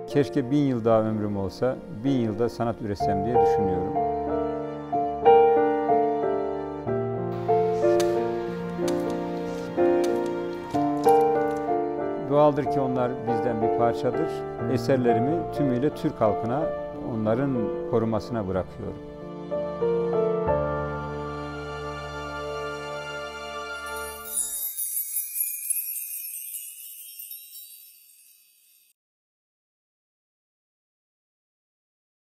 Keşke 1000 yıl daha ömrüm olsa, 1000 yılda sanat üretsem diye düşünüyorum. Doğaldır ki onlar bizden bir parçadır. Eserlerimi tümüyle Türk halkına, onların korumasına bırakıyorum.